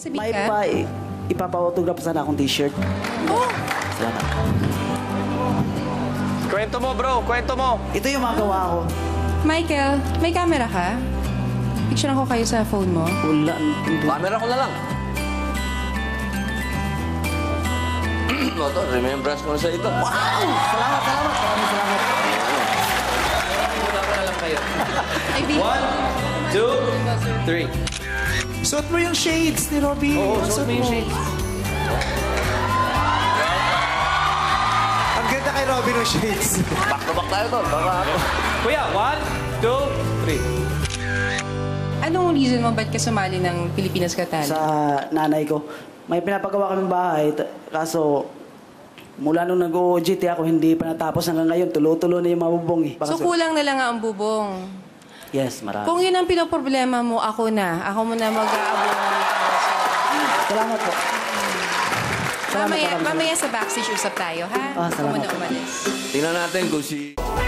Sabi May ka? ipapa-autograph sana akong t-shirt. Oh! Salamat. Kwento mo, bro. Kwento mo. Ito yung mga gawa ko. Michael, may camera ka? Picture ko kayo sa phone mo. Wala. Camera ko na lang. No, to, remembrance mo sa ito. Wow! Salamat, salamat. Maraming salamat. Muna pa na lang kayo. Ay, video. 1, 2, 3. Suot mo yung shades ni Robby. Oo, suot mo yung shades. Ang ganda kay Robby ng shades. Back to back tayo to. Kuya, 1, 2, 3. Anong reason mo ba't ka sumali ng Pilipinas Got Talent? Sa nanay ko, may pinapagawa kaming bahay. Kaso, mula nung nag-OJT ako, hindi pa natapos hanggang ngayon. Tulo-tulo na yung mabubong eh. So, kulang na lang ang bubong. Yes, marami. Kung yun ang pinoproblema mo, ako na. Ako mo na mag-aabong. Salamat po. Mamaya sa backstage usap tayo, ha? Ah, salamat. Ako muna umalis. Tingnan natin kung si...